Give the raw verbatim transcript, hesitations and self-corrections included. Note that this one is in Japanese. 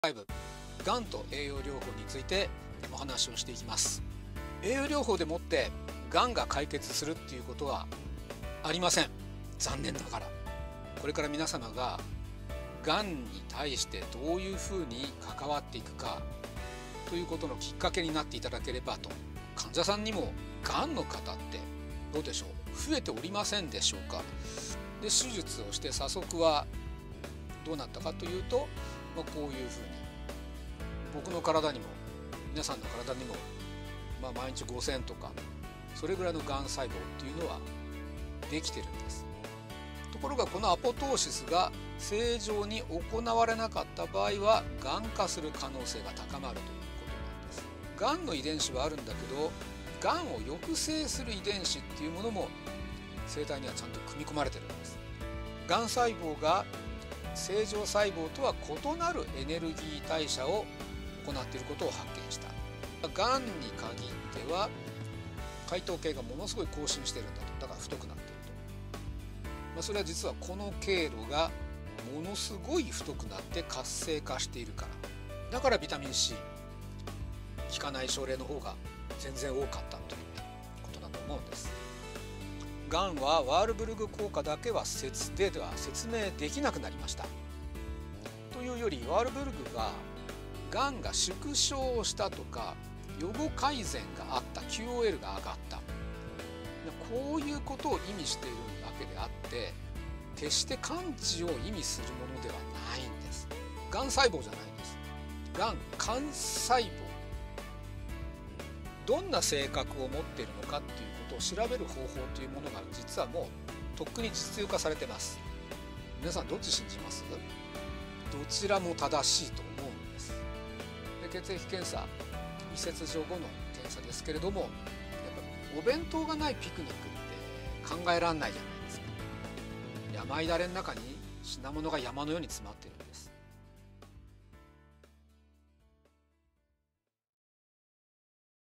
がんと栄養療法についてお話をしていきます。栄養療法でもってがんが解決するっていうことはありません。残念ながらこれから皆様ががんに対してどういうふうに関わっていくかということのきっかけになっていただければと。患者さんにもがんの方ってどうでしょう、増えておりませんでしょうか。で手術をして左側はどうなったかというと、まあ、こういうふうに僕の体にも皆さんの体にも、まあ、毎日ごせんとかそれぐらいのがん細胞っていうのはできてるんです。ところがこのアポトーシスが正常に行われなかった場合はがん化する可能性が高まるということなんです。がんの遺伝子はあるんだけど、がんを抑制する遺伝子っていうものも生体にはちゃんと組み込まれてるんです。がん細胞が正常細胞とは異なるエネルギー代謝を行っていることを発見した。がんに限っては解糖系がものすごい更新してるんだと。だから太くなっていると、まあ、それは実はこの経路がものすごい太くなって活性化しているから。だからビタミン C 効かない症例の方が全然多かったということだと思うんです。がんはワールブルグ効果だけは説では説明できなくなりました。というよりワールブルグががんが縮小したとか予後改善があった キューオーエル が上がった、こういうことを意味しているわけであって決して完治を意味するものではないんです。がん細胞じゃないんです。がん幹細胞、どんな性格を持っているのかっていうことを調べる方法というものが実はもうとっくに実用化されてます。皆さんどっち信じます？どちらも正しいと思うんです。で血液検査、移切除後の検査ですけれども、やっぱお弁当がないピクニックって考えられないじゃないですか。山いだれの中に品物が山のように詰まってるんです。